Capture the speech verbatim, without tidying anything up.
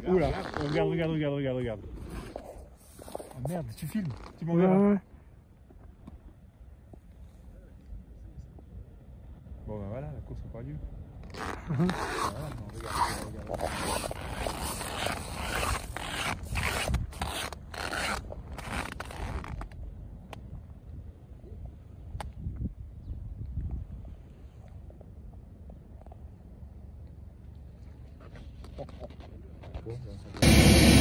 Oula, regarde, regarde, regarde, regarde, regarde. Oh merde, tu filmes, tu Ouais, m'enverras. ouais. Bon ben voilà, la course n'a pas lieu. Mhm. Voilà, non, regarde, regarde, regarde. Bon, ben, ça va.